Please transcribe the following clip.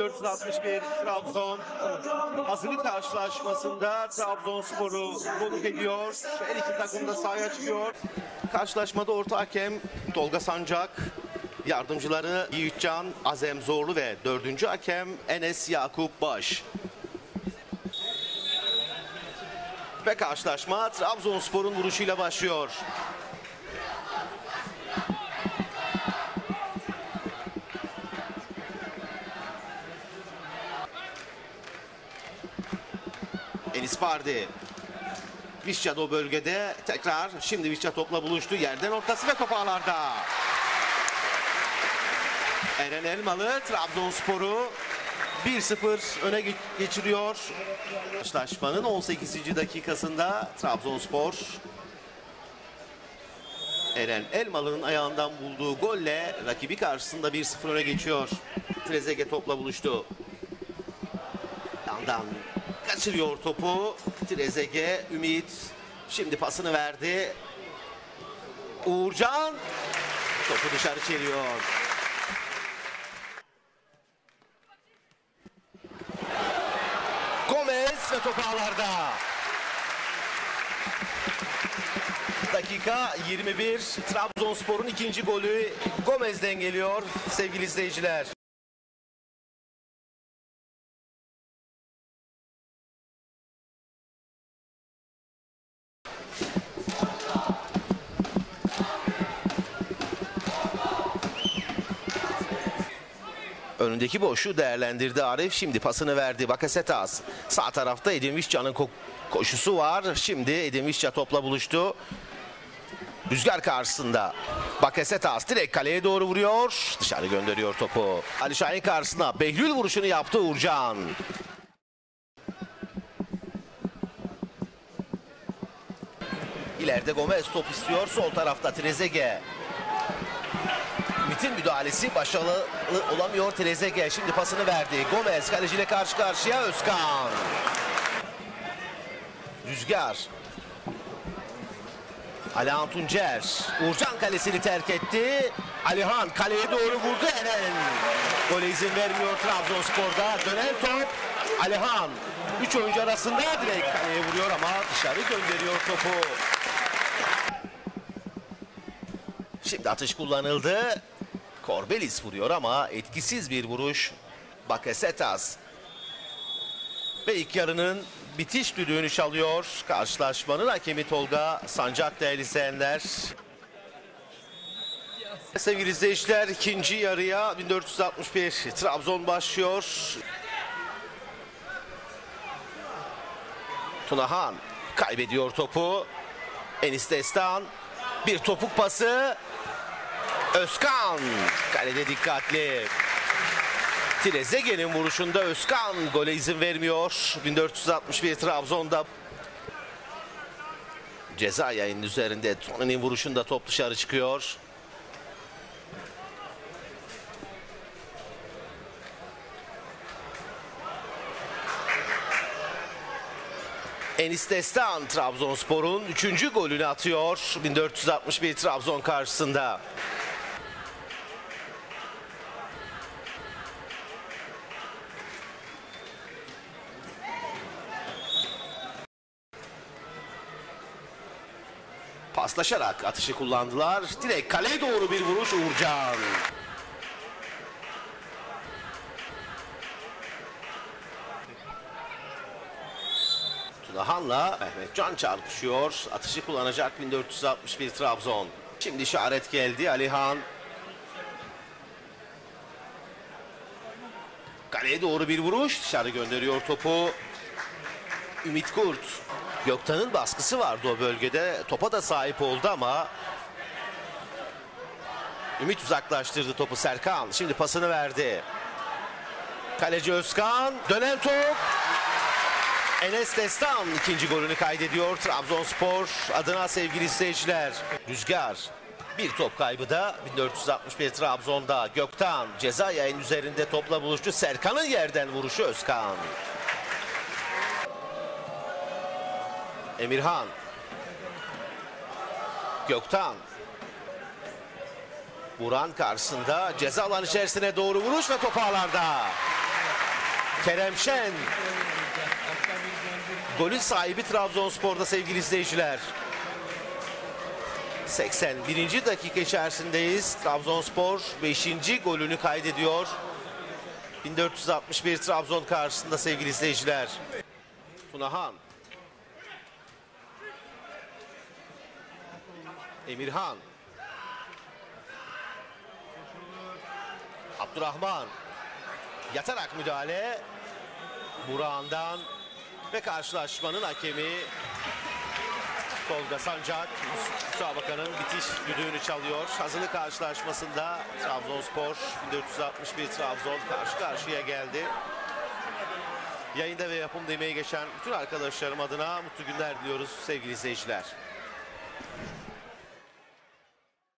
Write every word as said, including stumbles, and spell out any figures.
dört yüz altmış bir Trabzon hazırlık karşılaşmasında Trabzonspor'u konuk ediyor. Her iki takım da sahaya çıkıyor. Karşılaşmada orta hakem Tolga Sancak, yardımcıları Yiğitcan Azem Zorlu ve dördüncü hakem Enes Yakup Baş. Ve karşılaşma Trabzonspor'un vuruşuyla başlıyor. Enis Pardi. Vişça da o bölgede tekrar. Şimdi Vişça topla buluştu. Yerden ortası ve top ağlarda. Eren Elmalı Trabzonspor'u bir sıfır öne geçiriyor. Karşılaşmanın on sekizinci dakikasında Trabzonspor Eren Elmalı'nın ayağından bulduğu golle rakibi karşısında bir sıfır öne geçiyor. Trezeguet topla buluştu. Yandan kaçırıyor topu. Trezeguet, Ümit şimdi pasını verdi. Uğurcan topu dışarı çeviriyor. Gomez ve top ağlarda. Dakika yirmi bir. Trabzonspor'un ikinci golü Gomez'den geliyor sevgili izleyiciler. Önündeki boşluğu değerlendirdi Arif. Şimdi pasını verdi Bakasetas. Sağ tarafta Edin Vişça'nın ko koşusu var. Şimdi Edin Vişça topla buluştu. Rüzgar karşısında. Bakasetas direkt kaleye doğru vuruyor. Dışarı gönderiyor topu. Ali Şahin karşısında Behlül vuruşunu yaptı Uğurcan. İleride Gomez top istiyor. Sol tarafta Trezeguet. Ümit'in müdahalesi başarılı olamıyor Trezeguet. Şimdi pasını verdi. Gomez kaleciyle karşı karşıya. Özkan. Rüzgar. Alihan Tuncer. Uğurcan kalesini terk etti. Alihan kaleye doğru vurdu. Eren. Gole izin vermiyor Trabzonspor'da. Dönen top. Alihan. Üç oyuncu arasında direkt kaleye vuruyor ama dışarı gönderiyor topu. Şimdi atış kullanıldı. Korbelis vuruyor ama etkisiz bir vuruş. Bakasetas. Ve ilk yarının bitiş düdüğünü çalıyor. Karşılaşmanın hakemi Tolga Sancak değerli izleyenler. Sevgili izleyiciler, ikinci yarıya bin dört yüz altmış bir Trabzon başlıyor. Tunahan kaybediyor topu. Enis Destan bir topuk pası. Özkan kalede dikkatli. Trezeguet'in vuruşunda Özkan gole izin vermiyor. bin dört yüz altmış bir Trabzon'da. Ceza yayının üzerinde Tony'nin vuruşunda top dışarı çıkıyor. Enis Destan Trabzonspor'un üçüncü golünü atıyor. bin dört yüz altmış bir Trabzon karşısında. Paslaşarak atışı kullandılar. Direkt kaleye doğru bir vuruş Uğurcan. Tunahan'la Mehmetcan çarpışıyor. Atışı kullanacak bin dört yüz altmış bir Trabzon. Şimdi işaret geldi. Alihan. Kaleye doğru bir vuruş. Dışarı gönderiyor topu. Ümit Kurt. Göktan'ın baskısı vardı o bölgede. Topa da sahip oldu ama Ümit uzaklaştırdı topu. Serkan şimdi pasını verdi. Kaleci Özkan. Dönen top. Enes Destan ikinci golünü kaydediyor Trabzonspor adına sevgili izleyiciler. Rüzgar. Bir top kaybı da bin dört yüz altmış bir Trabzon'da. Göktan ceza yayın üzerinde topla buluştu. Serkan'ın yerden vuruşu Özkan. Emirhan. Göktan. Buran karşısında ceza alanı içerisine doğru vuruş ve top ağlarda. Kerem Şen. Golün sahibi Trabzonspor'da sevgili izleyiciler. seksen birinci dakika içerisindeyiz. Trabzonspor beşinci golünü kaydediyor. bin dört yüz altmış bir Trabzon karşısında sevgili izleyiciler. Tunahan. Emirhan. Abdurrahman. Yatarak müdahale. Burak'ından ve karşılaşmanın hakemi Tolga Sancak müsabakanın bitiş düdüğünü çalıyor. Hazırlık karşılaşmasında Trabzonspor bin dört yüz altmış bir Trabzon karşı karşıya geldi. Yayında ve yapımda emeği geçen bütün arkadaşlarım adına mutlu günler diliyoruz sevgili izleyiciler.